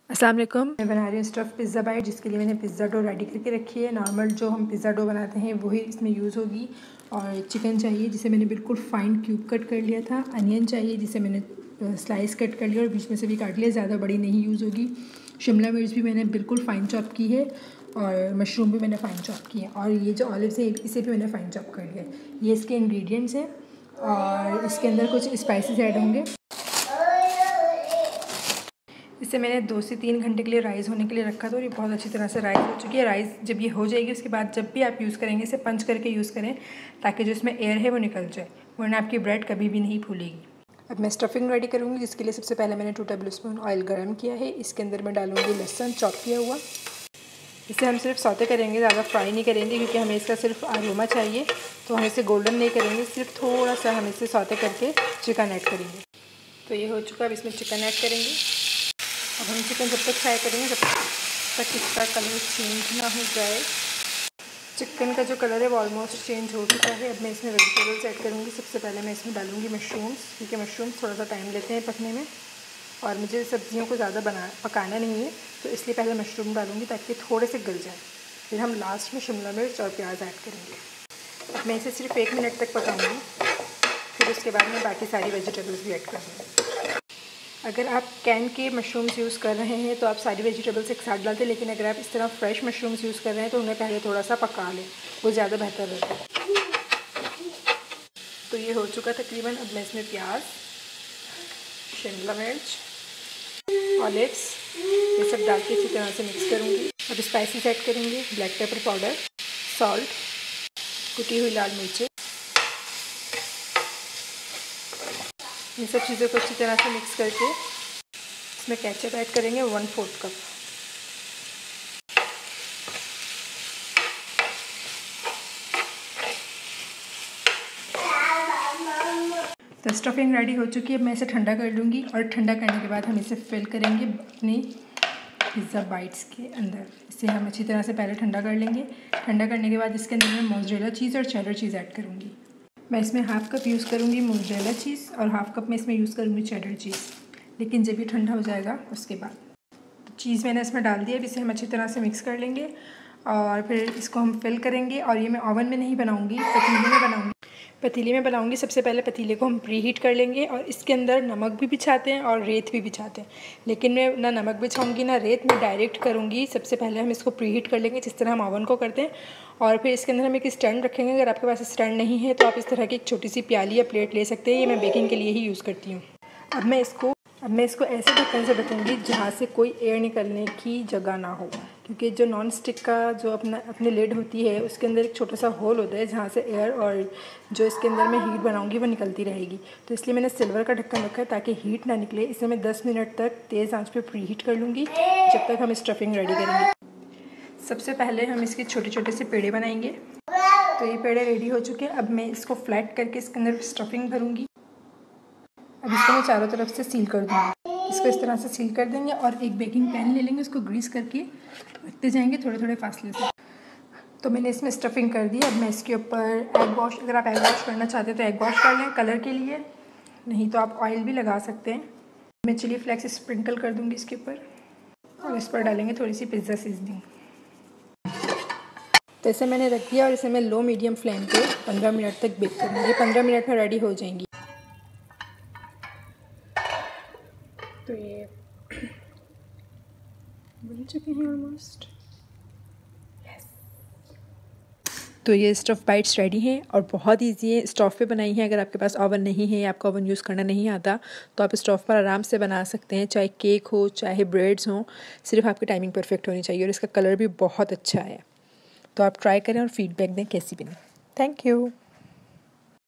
अस्सलाम वालेकुम। मैं बना रही हूँ स्टफ़ पिज़्ज़ा बाइट, जिसके लिए मैंने पिज़्ज़ा डो रेडी करके रखी है। नॉर्मल जो हम पिज़्ज़ा डो बनाते हैं वही इसमें यूज़ होगी। और चिकन चाहिए जिसे मैंने बिल्कुल फ़ाइन क्यूब कट कर लिया था। अनियन चाहिए जिसे मैंने स्लाइस कट कर लिया और बीच में से भी काट लिया, ज़्यादा बड़ी नहीं यूज़ होगी। शिमला मिर्च भी मैंने बिल्कुल फ़ाइन चॉप की है और मशरूम भी मैंने फ़ाइन चॉप की है। और ये जो ऑलिव्स है इसे भी मैंने फ़ाइन चॉप कर लिया है। ये इसके इंग्रेडिएंट्स हैं और इसके अंदर कुछ स्पाइसेस ऐड होंगे। इसे मैंने 2 से 3 घंटे के लिए राइस होने के लिए रखा था और ये बहुत अच्छी तरह से राइस हो चुकी है। राइस जब ये हो जाएगी उसके बाद जब भी आप यूज़ करेंगे इसे पंच करके यूज़ करें ताकि जो इसमें एयर है वो निकल जाए, वरना आपकी ब्रेड कभी भी नहीं फूलेगी। अब मैं स्टफिंग रेडी करूँगी, जिसके लिए सबसे पहले मैंने 2 टेबलस्पून ऑयल गर्म किया है। इसके अंदर मैं डालूँगी लहसुन चॉप किया हुआ। इसे हम सिर्फ सौते करेंगे, ज़्यादा फ्राई नहीं करेंगे क्योंकि हमें इसका सिर्फ अरोमा चाहिए, तो हम इसे गोल्डन नहीं करेंगे, सिर्फ थोड़ा सा हम इसे सौते करके चिकन ऐड करेंगे। तो ये हो चुका, अब इसमें चिकन ऐड करेंगे। अब हम चिकन जब तक फ्राई करेंगे जब तक इसका कलर चेंज ना हो जाए। चिकन का जो कलर है वो ऑलमोस्ट चेंज हो चुका है। अब मैं इसमें वेजिटेबल्स ऐड करूँगी। सबसे पहले मैं इसमें डालूँगी मशरूम्स, क्योंकि मशरूम्स थोड़ा सा टाइम लेते हैं पकने में और मुझे सब्जियों को ज़्यादा पकाना नहीं है, तो इसलिए पहले मशरूम डालूँगी ताकि थोड़े से गल जाए। फिर हम लास्ट में शिमला मिर्च और प्याज ऐड करेंगे। अब मैं इसे सिर्फ 1 मिनट तक पकाऊँगी, फिर उसके बाद मैं बाकी सारी वेजिटेबल्स भी ऐड करूँगी। अगर आप कैन के मशरूम्स यूज़ कर रहे हैं तो आप सारी वेजिटेबल्स एक साथ डालते हैं, लेकिन अगर आप इस तरह फ्रेश मशरूम्स यूज़ कर रहे हैं तो उन्हें पहले थोड़ा सा पका लें, वो ज़्यादा बेहतर रहता है। तो ये हो चुका तकरीबन। अब मैं इसमें प्याज, शिमला मिर्च, ऑलिव्स ये सब डाल के अच्छी तरह से मिक्स करूँगी। अब स्पाइसेस ऐड करेंगे, ब्लैक पेपर पाउडर, सॉल्ट, कुटी हुई लाल मिर्चें। इन सब चीज़ों को अच्छी तरह से मिक्स करके इसमें केचप ऐड करेंगे 1/4 कप। तो स्टफिंग रेडी हो चुकी है। मैं इसे ठंडा कर लूँगी और ठंडा करने के बाद हम इसे फिल करेंगे अपनी पिज़्ज़ा बाइट्स के अंदर। इसे हम अच्छी तरह से पहले ठंडा कर लेंगे। ठंडा करने के बाद इसके अंदर मैं मोज़रेला चीज़ और चेडर चीज़ ऐड करूँगी। मैं इसमें हाफ़ कप यूज़ करूँगी मोज़रेला चीज़ और हाफ़ कप में इसमें यूज़ करूँगी चेडर चीज़, लेकिन जब ये ठंडा हो जाएगा उसके बाद। तो चीज़ मैंने इसमें डाल दिया। अब इसे हम अच्छी तरह से मिक्स कर लेंगे और फिर इसको हम फिल करेंगे। और ये मैं ओवन में नहीं बनाऊँगी, पतीले में बनाऊँगी। पतीले में बनाऊँगी। सबसे पहले पतीले को हम प्री हीट कर लेंगे और इसके अंदर नमक भी बिछाते हैं और रेत भी बिछाते हैं, लेकिन मैं ना नमक बिछाऊँगी ना रेत, मैं डायरेक्ट करूँगी। सबसे पहले हम इसको प्री हीट कर लेंगे जिस तरह हम ओवन को करते हैं, और फिर इसके अंदर हम एक स्टैंड रखेंगे। अगर आपके पास स्टैंड नहीं है तो आप इस तरह की एक छोटी सी प्याली या प्लेट ले सकते हैं। ये मैं बेकिंग के लिए ही यूज़ करती हूँ। अब मैं इसको ऐसे ढक्कन से ढकूँगी जहाँ से कोई एयर निकलने की जगह ना हो, क्योंकि जो नॉन स्टिक का जो अपनी लिड होती है उसके अंदर एक छोटा सा होल होता है जहाँ से एयर और जो इसके अंदर मैं हीट बनाऊँगी वो निकलती रहेगी। तो इसलिए मैंने सिल्वर का ढक्कन रखा है ताकि हीट ना निकले। इसे मैं 10 मिनट तक तेज़ आंच पे प्री हीट कर लूँगी जब तक हम स्टफिंग रेडी करेंगे। सबसे पहले हम इसके छोटे छोटे से पेड़े बनाएंगे। तो ये पेड़े रेडी हो चुके हैं। अब मैं इसको फ्लैट करके इसके अंदर स्टफिंग भरूँगी। अब इसको मैं चारों तरफ से सील कर दूँगी। इसको इस तरह से सील कर देंगे और एक बेकिंग पैन ले लेंगे, उसको ग्रीस करके रखते जाएंगे थोड़े थोड़े फासले से। तो मैंने इसमें स्टफिंग कर दी। अब मैं इसके ऊपर एग वॉश, अगर आप एग वॉश करना चाहते हैं तो एग वॉश कर लें कलर के लिए, नहीं तो आप ऑयल भी लगा सकते हैं। मैं चिली फ्लेक्स स्प्रिंकल कर दूँगी इसके ऊपर और इस पर डालेंगे थोड़ी सी पिज़्ज़ा सीजनिंग। तो इसे मैंने रख दिया और इसे मैं लो मीडियम फ्लेम पे 15 मिनट तक बेक करूँगी। 15 मिनट में रेडी हो जाएंगी। तो ये बन चुके हैं ऑलमोस्ट। तो ये स्टफ़ बाइट्स रेडी हैं और बहुत ईजी है। स्टोव पे बनाई है। अगर आपके पास ओवन नहीं है या आपको ओवन यूज़ करना नहीं आता तो आप स्टोव पर आराम से बना सकते हैं, चाहे केक हो चाहे ब्रेड्स हों, सिर्फ आपकी टाइमिंग परफेक्ट होनी चाहिए। और इसका कलर भी बहुत अच्छा है। तो आप ट्राई करें और फीडबैक दें कैसी बनी। Thank you.